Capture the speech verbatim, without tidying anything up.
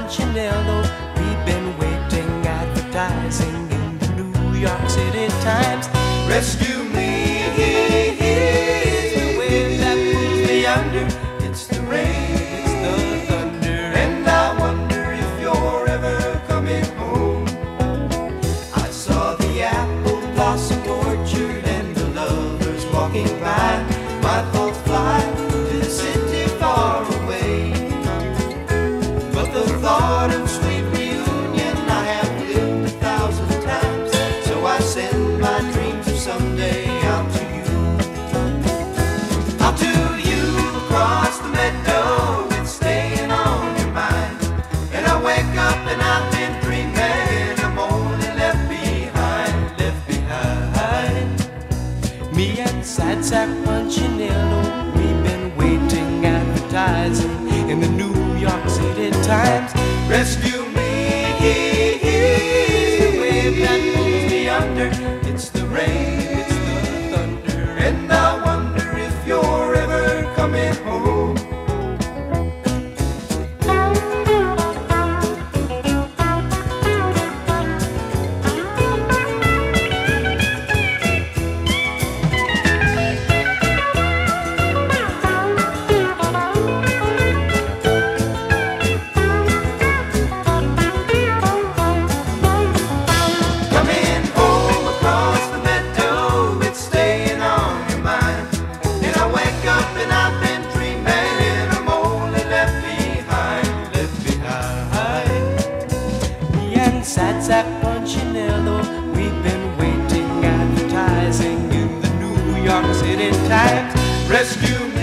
Punchinello. We've been waiting, advertising in the New York City Times. Rescue me, it's the wave that pulls me under. It's the rain, it's the thunder, and I wonder if you're ever coming home. I saw the apple blossom orchard and the lovers walking by. My thoughts fly to the city far away, but the thought of sweet reunion I have lived a thousand times. So I send my dreams of someday out to you, out to you across the meadow. It's staying on your mind, and I wake up and I've been dreaming I'm only left behind, left behind. Me and Sad Sack Punchinello, we've been waiting, advertising in the New York City Times. Rescue me, it's the wave that pulls me under. It's the rain, it's the thunder, and I wonder if you're ever coming home. Sad Sack Punchinello, we've been waiting, advertising in the New York City Times. Rescue me.